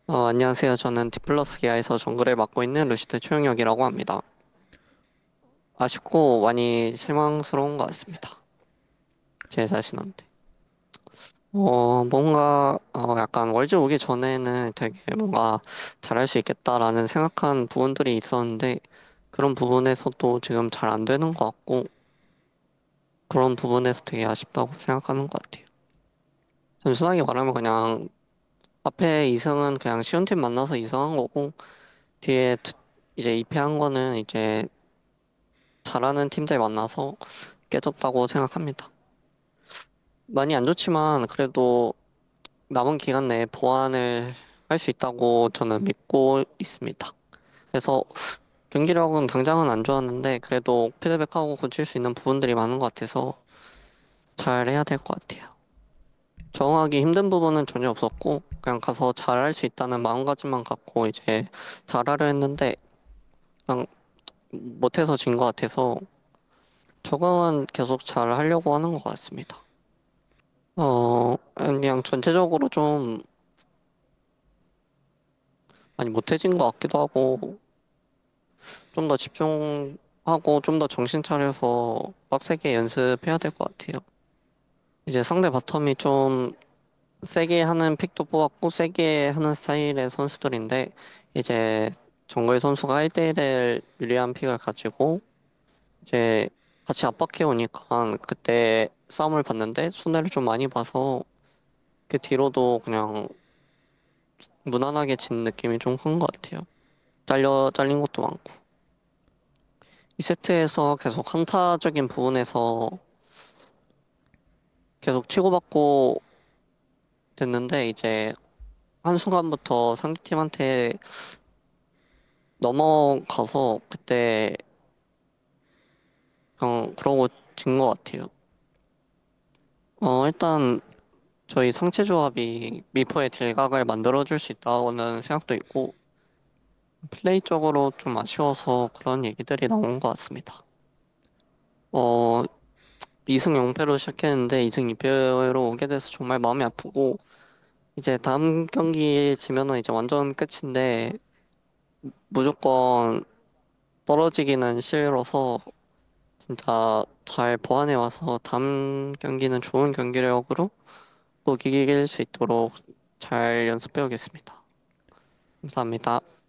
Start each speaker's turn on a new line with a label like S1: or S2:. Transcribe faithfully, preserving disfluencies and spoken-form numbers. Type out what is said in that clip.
S1: 어, 안녕하세요. 저는 디플러스 기아에서 정글을 맡고 있는 루시드 최영혁이라고 합니다. 아쉽고 많이 실망스러운 것 같습니다. 제 자신한테. 어, 뭔가, 어, 약간 월즈 오기 전에는 되게 뭔가 잘할 수 있겠다라는 생각한 부분들이 있었는데, 그런 부분에서도 지금 잘 안 되는 것 같고, 그런 부분에서 되게 아쉽다고 생각하는 것 같아요. 단순하게 말하면 그냥 앞에 이 승은 그냥 쉬운 팀 만나서 이 승한 거고, 뒤에 두- 이제 이 패 한 거는 이제 잘하는 팀들 만나서 깨졌다고 생각합니다. 많이 안 좋지만 그래도 남은 기간 내에 보완을 할 수 있다고 저는 믿고 있습니다. 그래서 경기력은 당장은 안 좋았는데 그래도 피드백하고 고칠 수 있는 부분들이 많은 것 같아서 잘 해야 될 것 같아요. 적응하기 힘든 부분은 전혀 없었고 그냥 가서 잘할 수 있다는 마음가짐만 갖고 이제 잘하려 했는데 그냥 못해서 진 것 같아서 적응은 계속 잘 하려고 하는 것 같습니다. 어, 그냥 전체적으로 좀 많이 못해진 것 같기도 하고, 좀 더 집중하고, 좀 더 정신 차려서 빡세게 연습해야 될 것 같아요. 이제 상대 바텀이 좀 세게 하는 픽도 뽑았고, 세게 하는 스타일의 선수들인데, 이제 정글 선수가 일 대일에 유리한 픽을 가지고, 이제 같이 압박해 오니까 그때 싸움을 봤는데, 손해를 좀 많이 봐서, 그 뒤로도 그냥 무난하게 진 느낌이 좀 큰 것 같아요. 잘려, 잘린 것도 많고. 이 세트에서 계속 한타적인 부분에서 계속 치고받고 됐는데, 이제 한순간부터 상대팀한테 넘어가서 그때 그냥 그러고 진 것 같아요. 어, 일단 저희 상체 조합이 미포의 딜각을 만들어줄 수 있다고는 생각도 있고, 플레이적으로 좀 아쉬워서 그런 얘기들이 나온 것 같습니다. 어, 이 승 영 패로 시작했는데 이 승 이 패로 오게 돼서 정말 마음이 아프고, 이제 다음 경기 지면은 이제 완전 끝인데 무조건 떨어지기는 싫어서 진짜 잘 보완해 와서 다음 경기는 좋은 경기력으로 꼭 이길 수 있도록 잘 연습해 오겠습니다. 감사합니다.